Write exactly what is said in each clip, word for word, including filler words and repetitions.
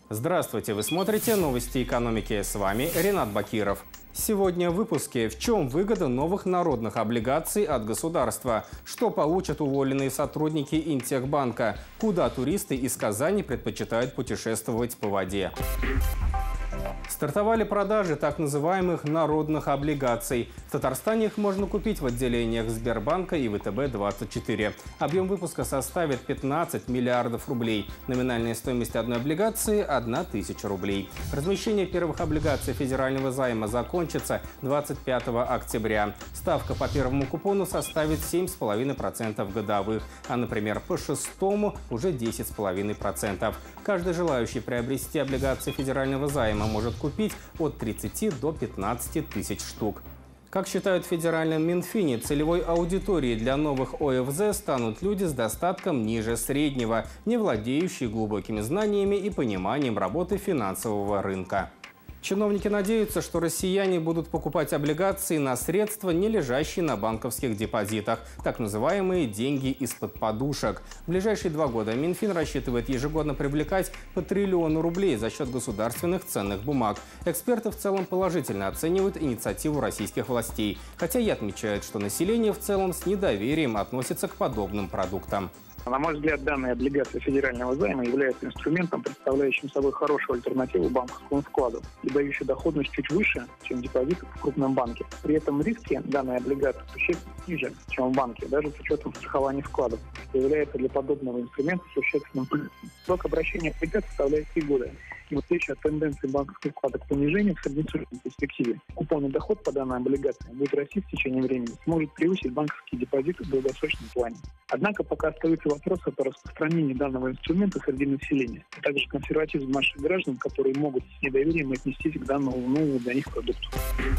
Здравствуйте! Вы смотрите новости экономики. С вами Ренат Бакиров. Сегодня в выпуске: в чем выгода новых народных облигаций от государства? Что получат уволенные сотрудники Интехбанка? Куда туристы из Казани предпочитают путешествовать по воде? Стартовали продажи так называемых народных облигаций. В Татарстане их можно купить в отделениях Сбербанка и вэ тэ бэ двадцать четыре. Объем выпуска составит пятнадцать миллиардов рублей. Номинальная стоимость одной облигации – одна тысяча рублей. Размещение первых облигаций федерального займа закончится двадцать пятого октября. Ставка по первому купону составит семь и пять десятых процента годовых, а, например, по шестому уже десять и пять десятых процента. Каждый желающий приобрести облигации федерального займа может купить от тридцати до пятнадцати тысяч штук. Как считают в федеральном Минфине, целевой аудиторией для новых о эф зэ станут люди с достатком ниже среднего, не владеющие глубокими знаниями и пониманием работы финансового рынка. Чиновники надеются, что россияне будут покупать облигации на средства, не лежащие на банковских депозитах, так называемые деньги из-под подушек. В ближайшие два года Минфин рассчитывает ежегодно привлекать по триллиону рублей за счет государственных ценных бумаг. Эксперты в целом положительно оценивают инициативу российских властей, хотя и отмечают, что население в целом с недоверием относится к подобным продуктам. На мой взгляд, данные облигации федерального займа являются инструментом, представляющим собой хорошую альтернативу банковскому вкладу и дающий доходность чуть выше, чем депозит в крупном банке. При этом риски данной облигации существенно ниже, чем в банке, даже с учетом страхования вкладов, что является для подобного инструмента существенным плюсом. Срок обращения облигаций составляет три года. И в отличие от тенденции банковских вкладов к понижению в среднесрочной перспективе, купонный доход по данной облигации будет расти в течение времени, сможет превысить банковские депозиты в долгосрочном плане. Однако пока остаются вопросы по распространению данного инструмента среди населения, а также консерватизм наших граждан, которые могут с недоверием отнестись к данному новому для них продукту.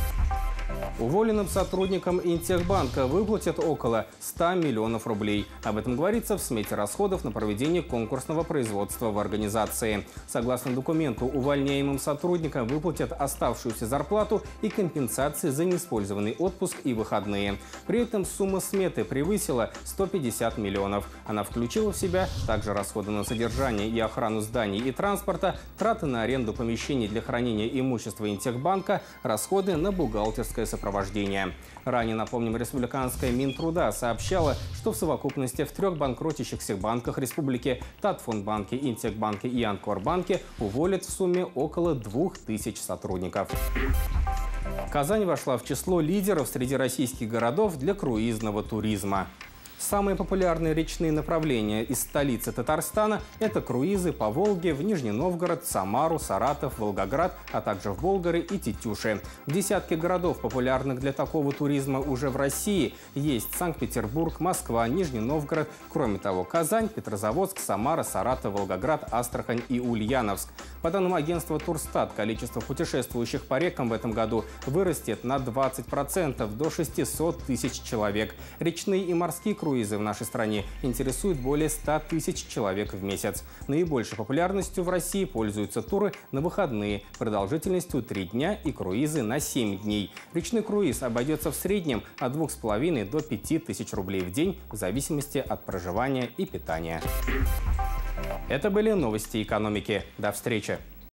Уволенным сотрудникам Интехбанка выплатят около ста миллионов рублей. Об этом говорится в смете расходов на проведение конкурсного производства в организации. Согласно документу, увольняемым сотрудникам выплатят оставшуюся зарплату и компенсации за неиспользованный отпуск и выходные. При этом сумма сметы превысила сто пятьдесят миллионов. Она включила в себя также расходы на содержание и охрану зданий и транспорта, траты на аренду помещений для хранения имущества Интехбанка, расходы на бухгалтерское сопровождение. Ранее, напомним, республиканская Минтруда сообщала, что в совокупности в трех банкротящихся банках республики – Татфонбанке, Интехбанке и Анкорбанке – уволят в сумме около двух тысяч сотрудников. Казань вошла в число лидеров среди российских городов для круизного туризма. Самые популярные речные направления из столицы Татарстана – это круизы по Волге в Нижний Новгород, Самару, Саратов, Волгоград, а также в Болгары и Тетюши. В десятке городов, популярных для такого туризма уже в России, есть Санкт-Петербург, Москва, Нижний Новгород, кроме того, Казань, Петрозаводск, Самара, Саратов, Волгоград, Астрахань и Ульяновск. По данным агентства Турстат, количество путешествующих по рекам в этом году вырастет на двадцать процентов до шестисот тысяч человек. Речные и морские круизы Круизы в нашей стране интересуют более ста тысяч человек в месяц. Наибольшей популярностью в России пользуются туры на выходные продолжительностью три дня и круизы на семь дней. Речной круиз обойдется в среднем от двух с половиной до пяти тысяч рублей в день в зависимости от проживания и питания. Это были новости экономики. До встречи!